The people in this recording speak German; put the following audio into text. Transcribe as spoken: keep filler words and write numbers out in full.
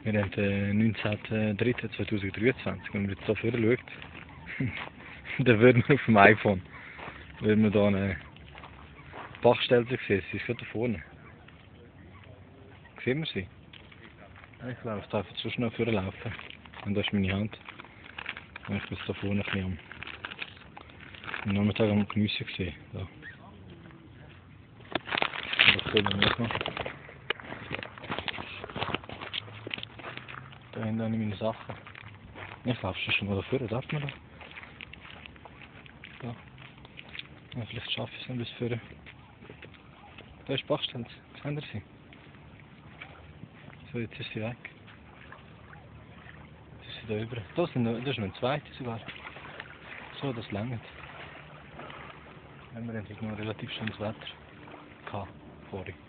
Wir haben den neunzehnten dritten zweitausenddreiundzwanzig, wenn man jetzt hier vorne schaut, dann würden wir auf dem iPhone, würden wir hier eine Bachstelle sehen, sie ist gerade da vorne. Sehen wir sie? Ich laufe da einfach zu schnell vorlaufen. Und das ist meine Hand. Und ich bin da vorne ein bisschen am, am Nachmittag am Gemüse gesehen. Da. Das können wir nicht noch. Da hinten habe ich meine Sachen. Ich laufe schon mal da vorne, darf man da? Da. Ja, vielleicht schaffe ich es noch bis vorne. Da ist die Bachstelle, sehen Sie sie? So, jetzt ist sie weg. Jetzt ist sie da über. Das ist noch, das ist noch ein zweiter sogar. So, das langt. Wir haben heute noch relativ schönes Wetter gehabt, vorhin.